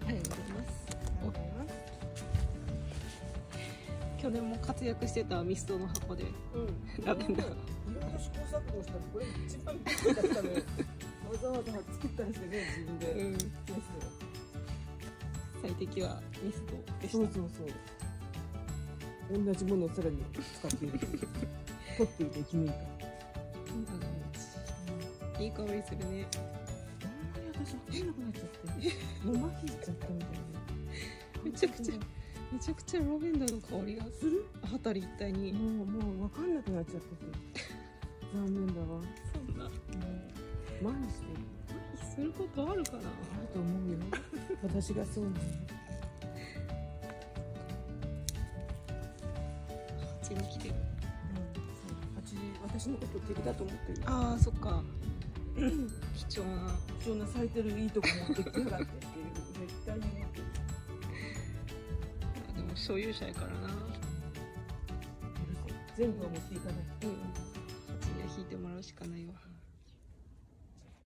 ありがとうございます。去年も活躍してたミストの箱で、ラベンダー。 いろいろ試行錯誤したらこれ一番好きだったのよ。わざわざ作ったりしてね、自分で。 最適はミストでした。 そうそうそう。同じものをさらに使っている。取っていて決めるか。 いい香りするね。 あんまり私わかんなくなっちゃって。もう麻痺しちゃったみたいな。 めちゃくちゃラベンダーの香りがする。辺り一帯に。 もうわかんなくなっちゃってて。残念だわ。 そんな。 麻痺してる。 麻痺することあるかな。あると思うよ。私がそうなの。 蜂が来てる。 私のこと敵だと思ってる。 ああ、そっか。貴重な咲いてるいいとこ持ってきやがってっていう絶対に思ってる。 でも所有者やからな。 全部は持っていかない。 蜂には引いてもらうしかないわ。